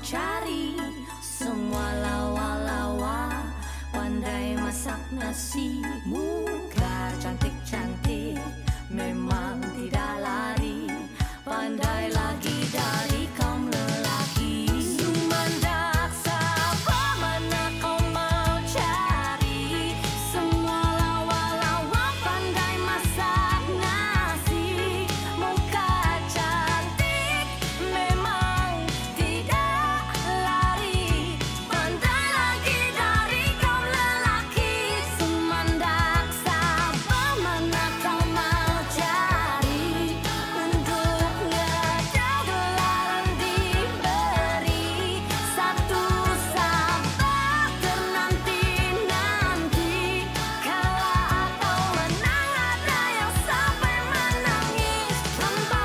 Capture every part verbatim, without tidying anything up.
cari semua lawa-lawa, pandai masak nasi, muka cantik-cantik, memang tidak lari, pandai lagi dari kaum lelaki. Sumandak siapa mana kau mau cari, semua lawa-lawa pandai masak nasi, muka cantik, memang tidak lari, pandai lagi dari kaum lelaki. Sumandak siapa mana kau mau cari, untuknya ada gelaran diberi, satu sahabat ternanti-nanti, kalah atau menang ada yang sampai menangis tanpa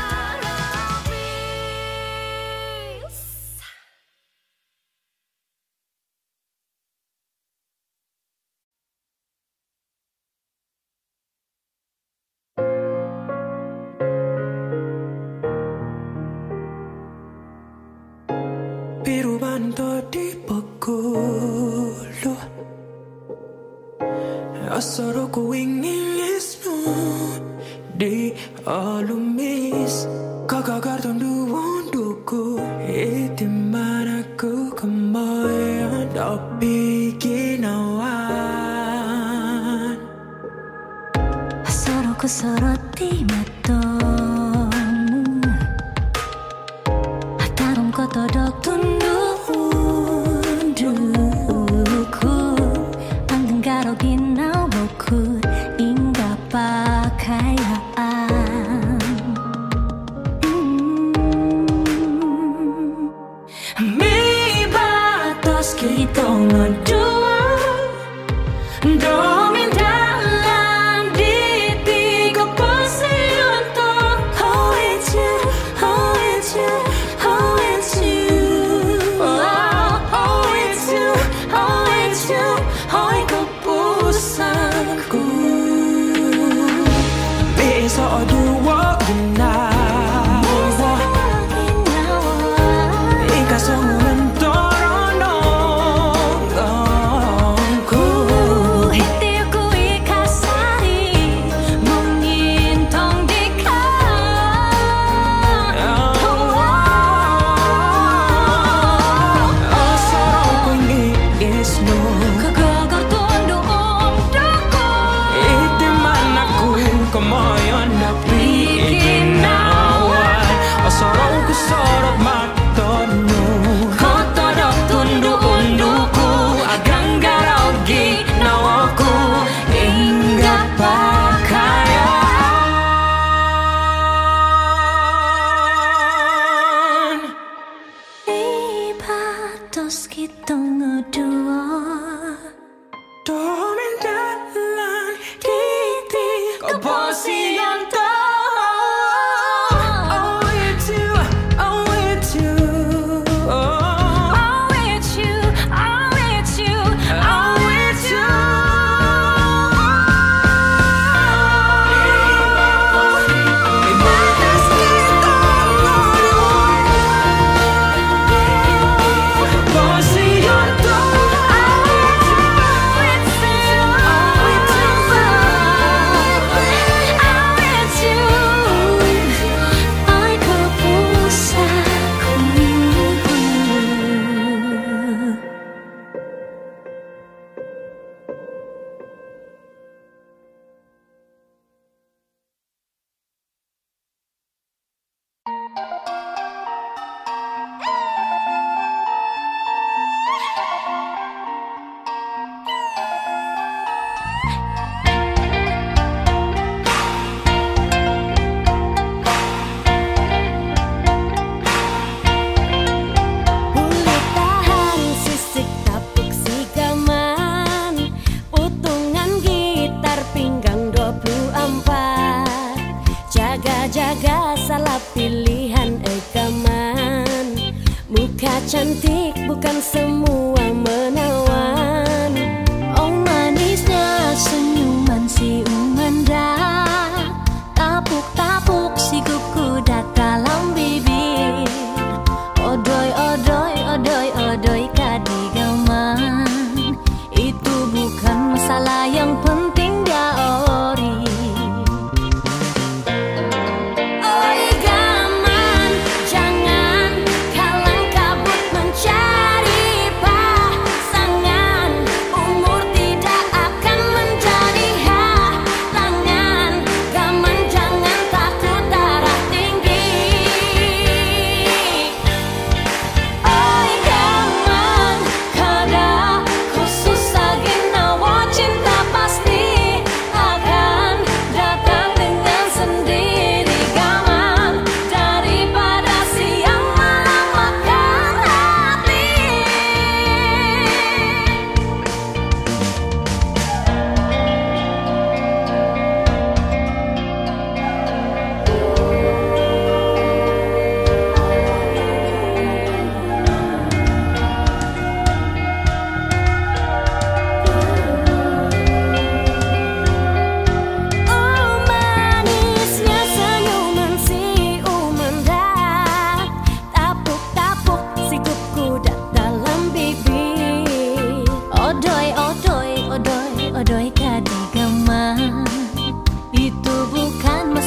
berhabis. Biru banto di pagkulo, asaro ko ingin isno di alumis, kakakarton duwon duko, itiman ako kamayan, tapi ginawan. Asaro ko sorot di matamu, atarong ko todok tundukku, ang garo ginawaku, hingga pakaian. Mm. May batas kitong dua, domindalan di tiga pasyon to. Oh, it's you, oh, it's you, oh, it's you. Oh, oh, it's you, oh, it's you, oh, kapusanku. Bisa dua ginawa, ika semua mentorong-torongku. Hatiku ikasari, mengintong di kau. Asaro ko iisno, Kagagar tunduk untukku, itiman ako kamayan na bikin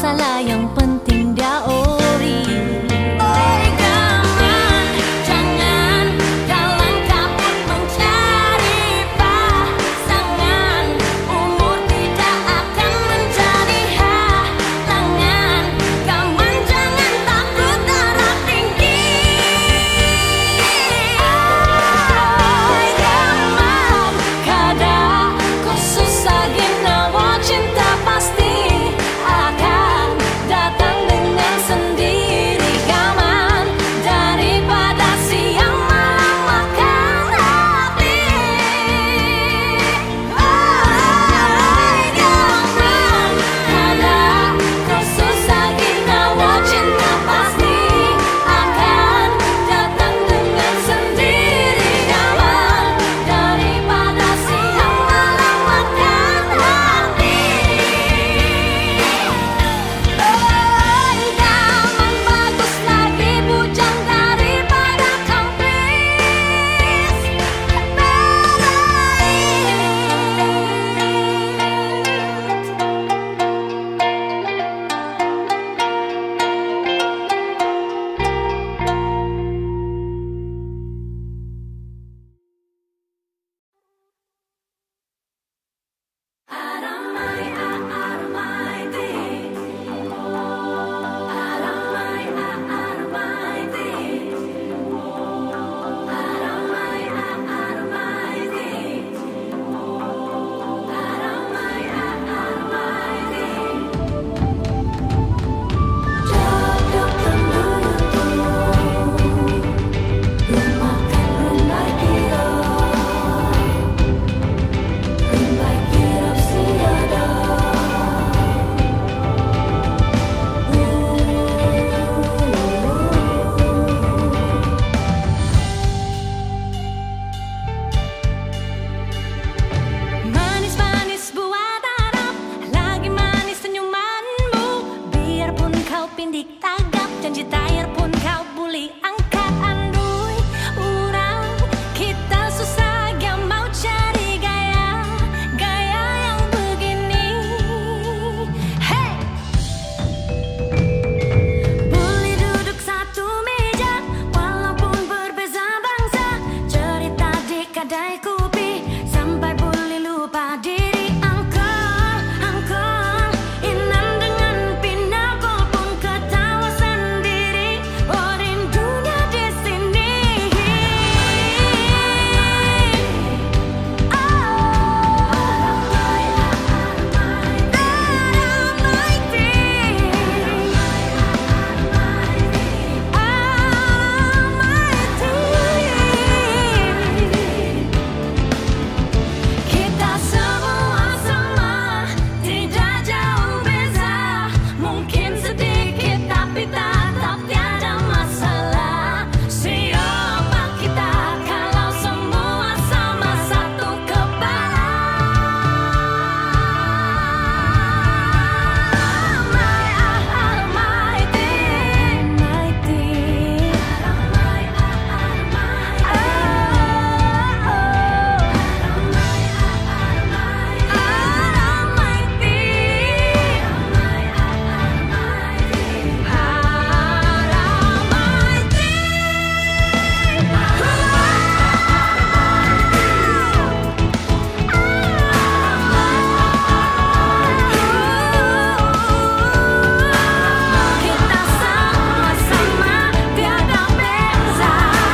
masalah, yang penting dia ori. Oi kawan, jangan dalam kabut mencari pasangan. Umur tidak akan menjadi halangan. Kawan jangan takut darah tinggi. Oi kawan, kadang kau susah ginawa, cinta pasti akan datang dengan sendiri. Kawan, daripada siang malam makan hati. Oi kawan, kadang kau susah ginawa, cinta pasti akan datang dengan sendiri. Kawan, daripada siang malam makan hati. Oi kawan, bagus lagi bujang daripada kampris manis-manis buat harap, lagi manis senyumanmu. Biarpun kau pindik tagap, janji tayar pun kau bully angkat andui. Urang kita susah yang mau cari gaya, gaya yang begini. Hey, boleh duduk satu meja walaupun berbeza bangsa. Cerita di kedai kopi sampai boleh lupa diri. Angkol, angkol, inam dengan pinakol pun ketawa sendiri. Oh rindunya di sini. Kita semua sama, tidak jauh beza. Mungkin sedikit tapi tetap tiada masalah. Siapa kita kalau semua sama satu kepala? My Almighty, Almighty, kita sama-sama tiada beza.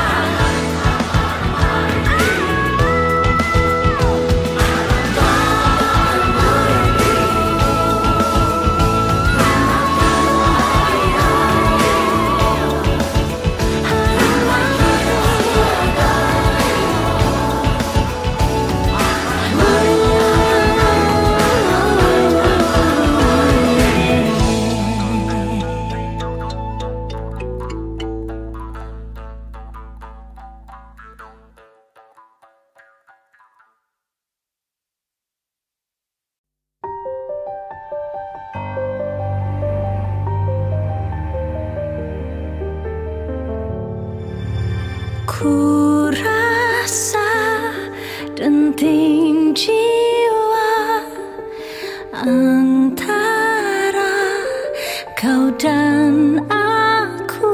Ku rasa denting jiwa antara kau dan aku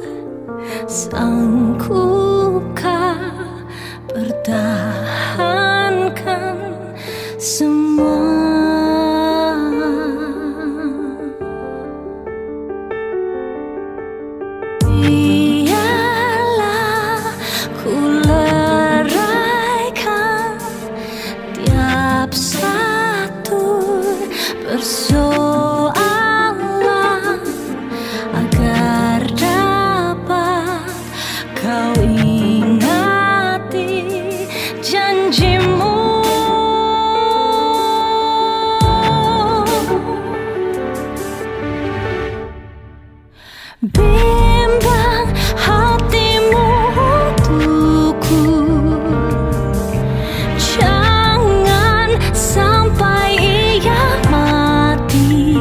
sanggupkah pertahankan semua. Biarlah ku leraikan tiap satu persoalan agar dapat kau ingati janjimu. Bimbang hatimu untukku, jangan sampai ia mati.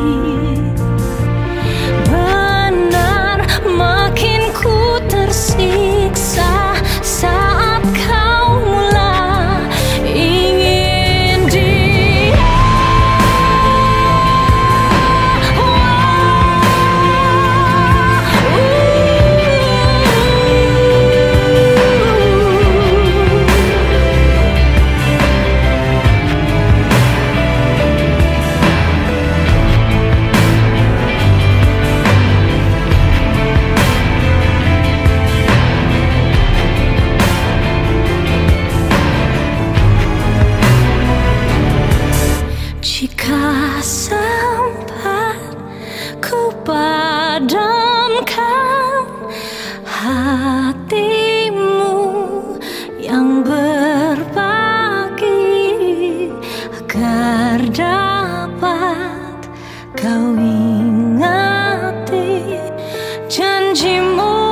Benar makin ku tersiksa saat kau mulai ingin dia. Jika sempat ku padamkan hatimu yang berbagi agar dapat kau ingati janjimu.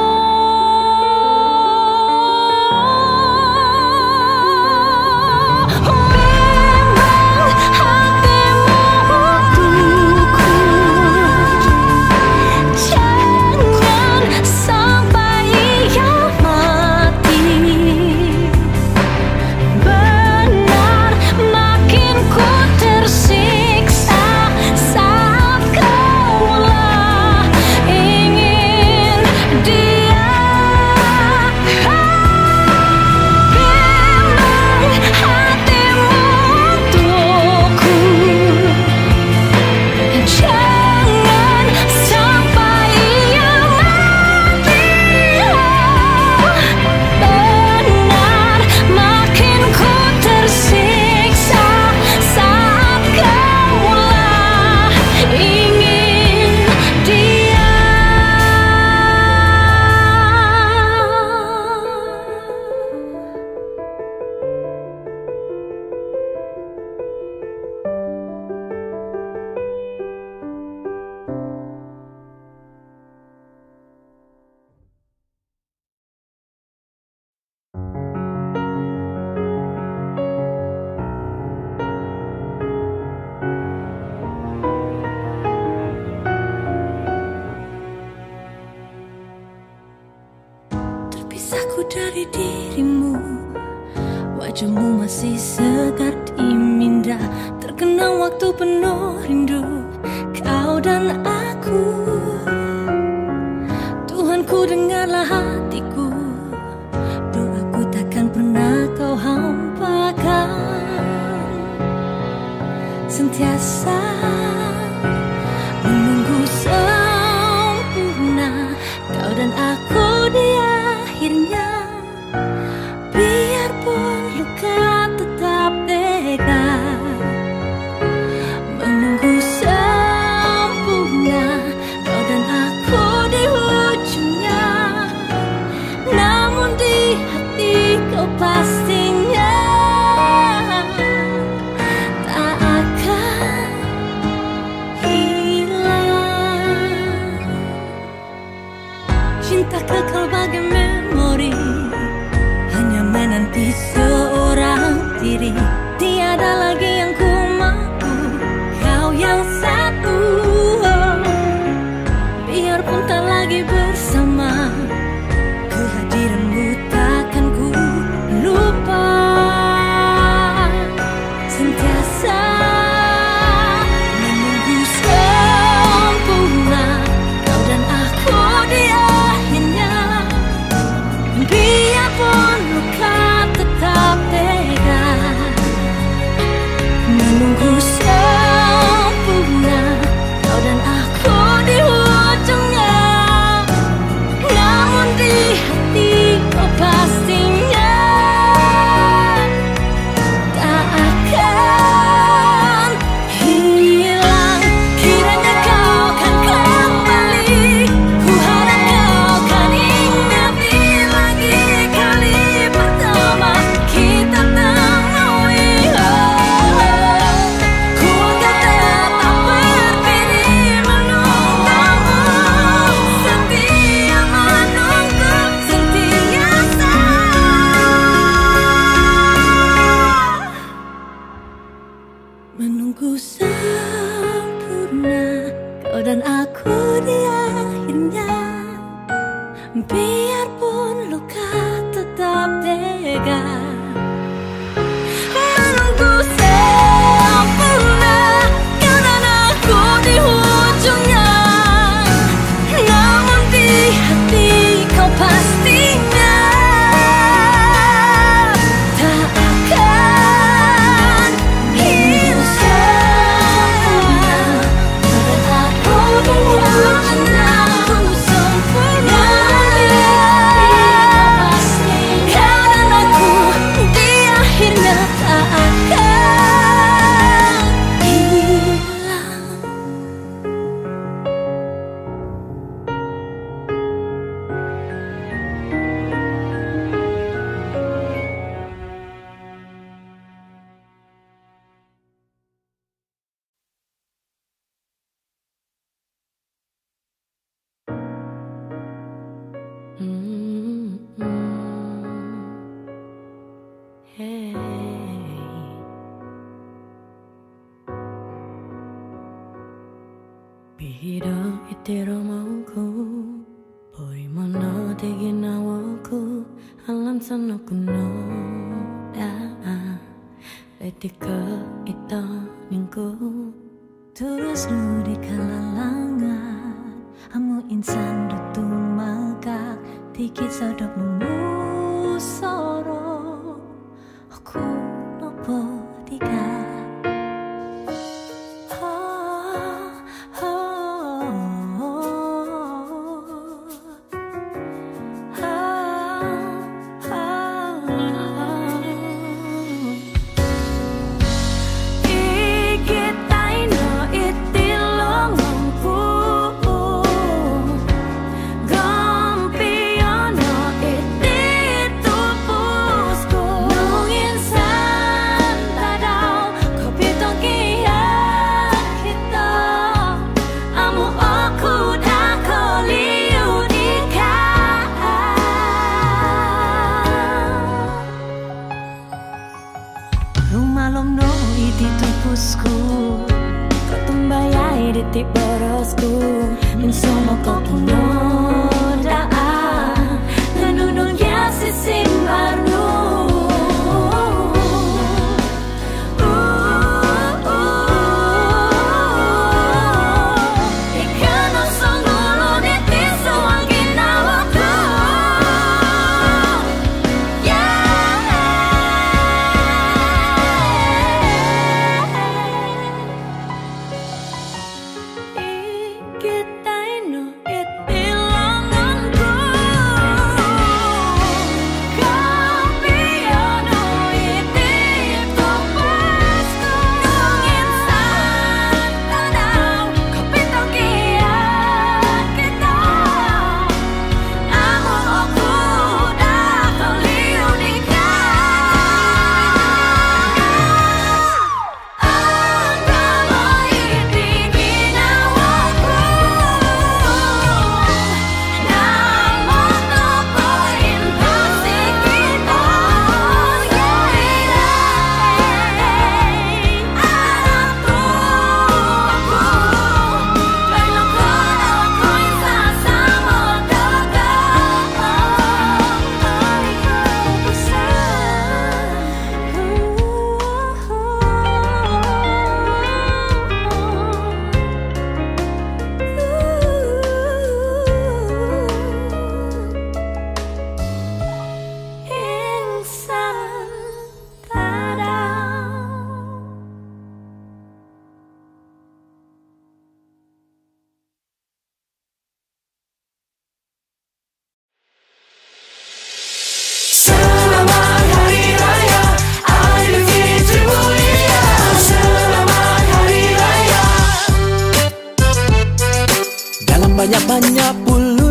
Terpisahku dari dirimu, wajahmu masih segar di minda, terkenang waktu penuh rindu kau dan aku. Tuhanku dengarlah hatiku, doaku takkan pernah kau hampakan. Sentiasa menunggu sempurna kau dan aku di akhirnya. Biarpun luka tetap tega menunggu sempurna kau dan aku di ujungnya. Namun di hati kau pastinya tak akan hilang. Cinta kekal bagai memori, hanya menanti seorang diri. Tiada lagi yang ku mampu, kau yang satu. Biarpun tak lagi bersama, kehadiranmu takkan ku lupa. Sentiasa menunggu sempurna Dan aku di akhirnya, biarpun luka tetap tega, menunggu sempurna. Kau dan aku di ujungnya, namun di hati kau pastinya tak akan hilang sempurna. Dan aku di ujungnya, sempurna. Kau dan aku di akhirnya tak akan hilang. Mm, mm, hey. Pido itero mauku, poi mono tegi nawaku, alam sana kuno da. Etika ita ningku, terus nu di kalalangan, amu insan dutu maka dikit sadap memusoro, aku nopo tiga. Titik borosku, insomma kau puno daa, nanunun ya sisimbarnu. Banyak-banyak pulut,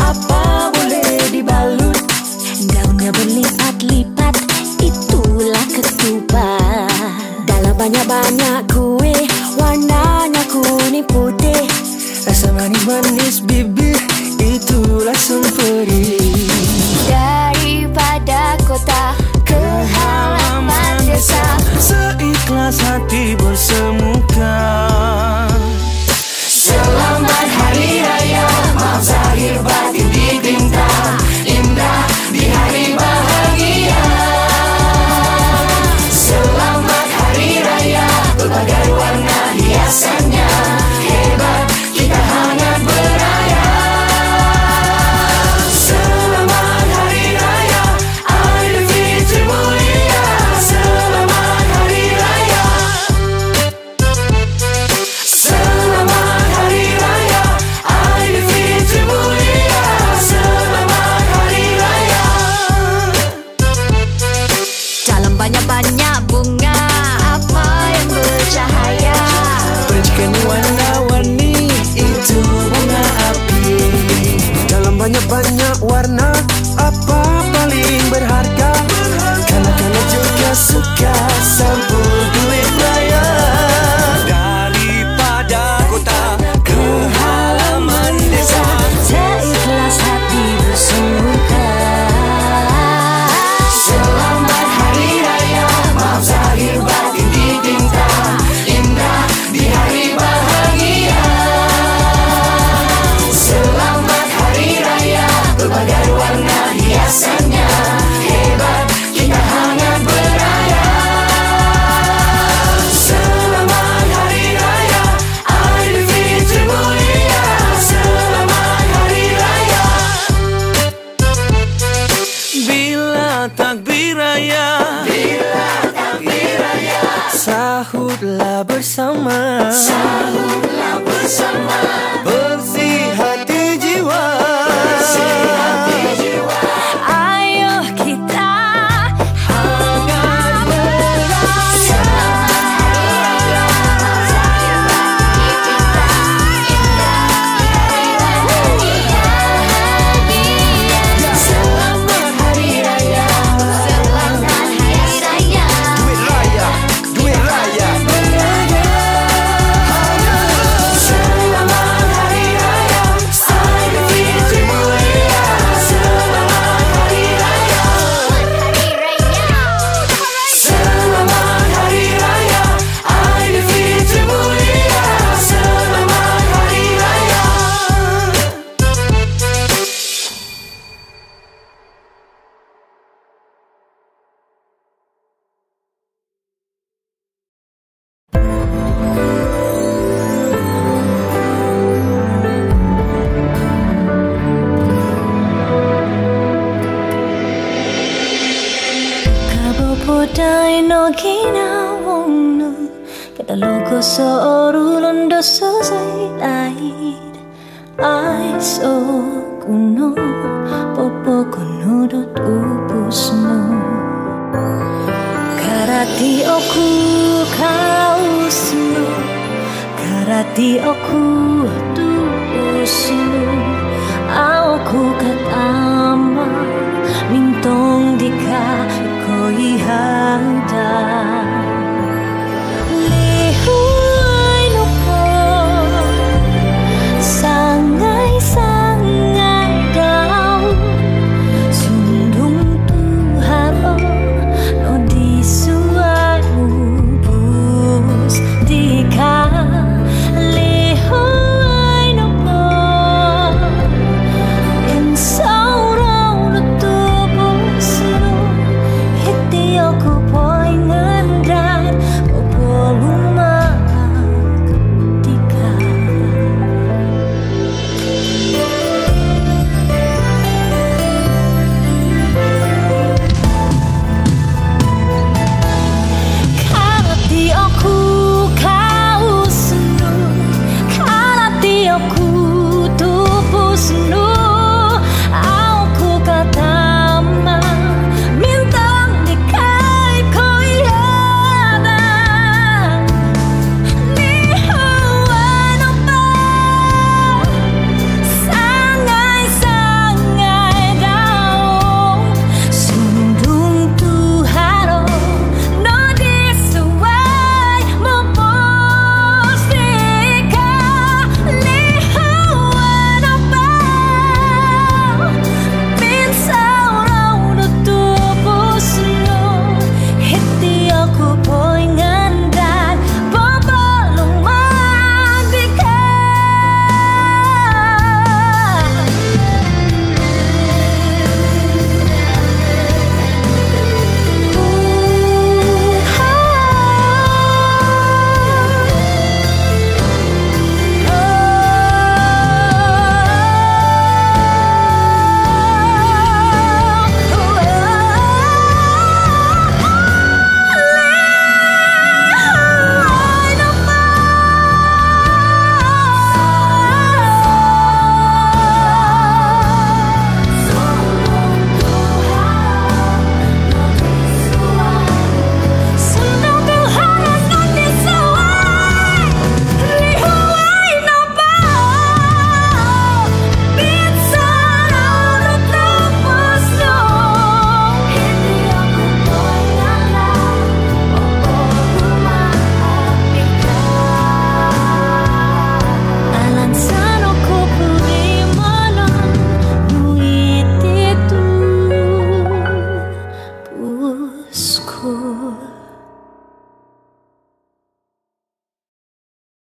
apa boleh dibalut? Daunnya berlipat-lipat, itulah ketupat. Dalam banyak-banyak kue, warnanya kuning putih. Rasa manis-manis bibir, itulah semperi. Daripada kota ke halaman desa, seikhlas hati bersemuka. Selamat dosa rulon dosa zaid aiso kuno popo kuno dot upusno karati oku kausno karati oku